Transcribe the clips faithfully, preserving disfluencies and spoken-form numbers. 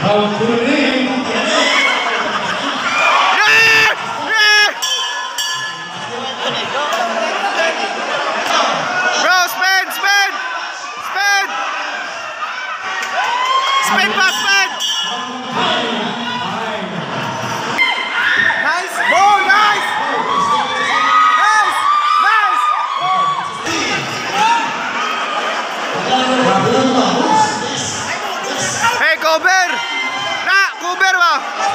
Round two ring. Bro, spin, spin, spin, spin pa, spin. Nice, oh, nice, nice, nice. Hey, cover, na, cover ba?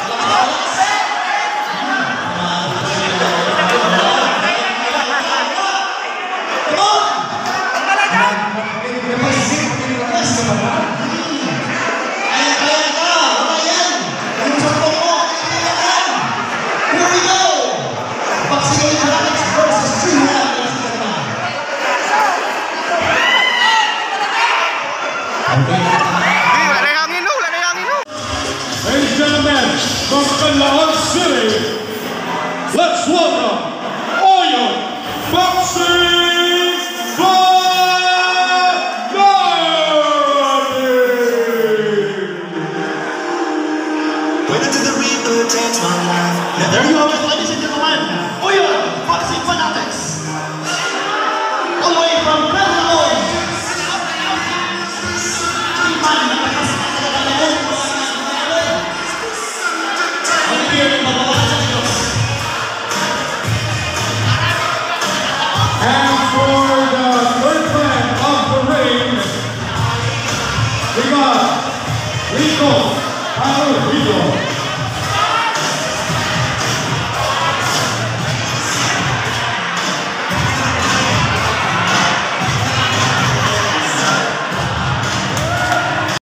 Ladies and gentlemen, from Caloocan City, let's welcome Oyo Boxing Fanatics! Waiting to the ring to change my life. Yeah, there you have it, ladies and gentlemen. Oyo Boxing Fanatics. All the way from Caloocan. And for the third man of the ring, we got Rico Parujo.